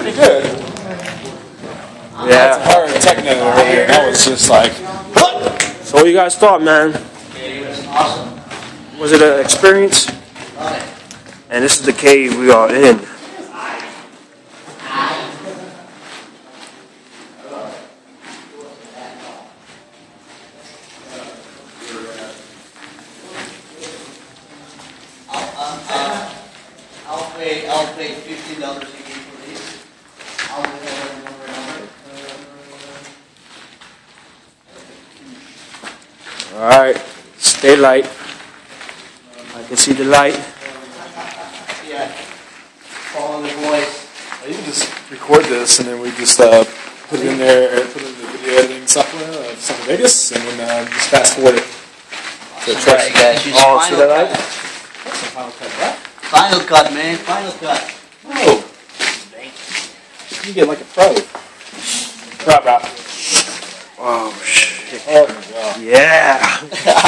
pretty good. Yeah. It's hard techno earlier. That was just like. So what you guys thought, man? It was awesome. Was it an experience? Love it. And this is the cave we are in. I'll pay $50 a game for this. I'll do it over and over. Alright. Stay light. I can see the light. Yeah. Follow the voice. You can just record this and then we just put it in there, put it in the video editing software of Summer Vegas, and then just fast forward it to Trax. Alright, guys. Use Oh, see that Final light? Cut. That's the final cut, right? Final cut, man. Final cut. Oh, you get like a pro. Right. Oh, shit. Oh my god. Yeah.